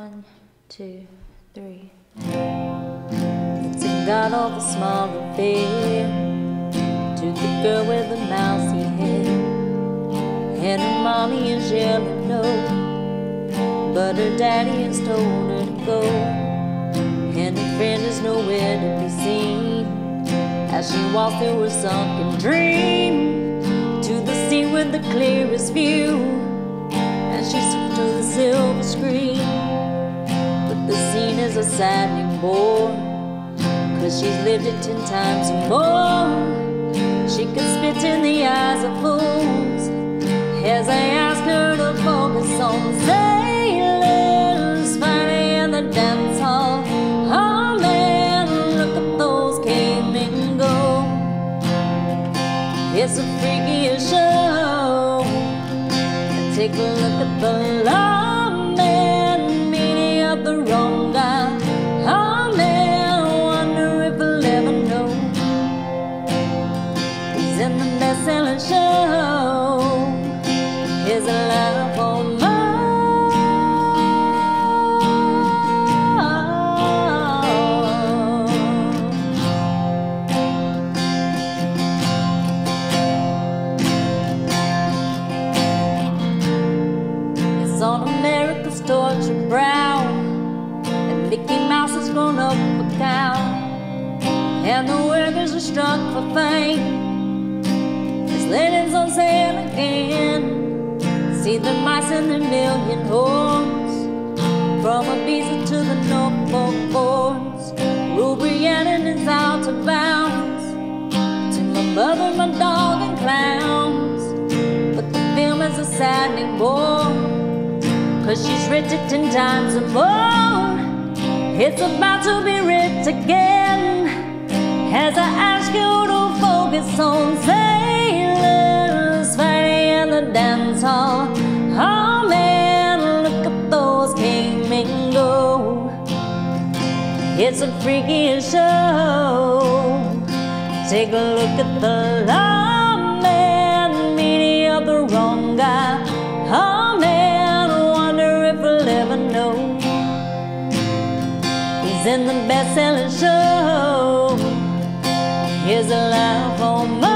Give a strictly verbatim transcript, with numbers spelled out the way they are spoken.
One, two, three. It's a god of a small affair to the girl with the mousy hair, and her mommy is yelling no, but her daddy has told her to go, and her friend is nowhere to be seen as she walks through her sunken dream to the sea with the clearest view, and she's hooked to the silver screen. But the scene is a saddening bore, cause she's lived it ten times or more. She can spit in the eyes of fools as I ask her to focus on sailors fighting in the dance hall. Oh man, look at those came and go. It's a freaky show. And take a look at the lawman meeting up the wrong guy. Oh man, I wonder if he'll ever know he's in the best-selling show. Here's a life on mine. It's on America's tortured brow, and Mickey Mouse has grown up a cow, and the workers are struck for fame. His ladies on sale again. See the mice and their million horns, from Ibiza to the Norfolk Boards. Rule Briannon is out of bounds, to my mother, my dog, and clowns. But the film is a saddening bore, cause she's writ it ten times or more. It's about to be writ again, as I ask you to focus on sailors fighting in the dance hall. Oh man, look at those came and go. It's a freaky show. Take a look at the lawman meeting up the wrong guy. Oh man, I wonder if we'll ever know he's in the best-selling show. Here's a life on my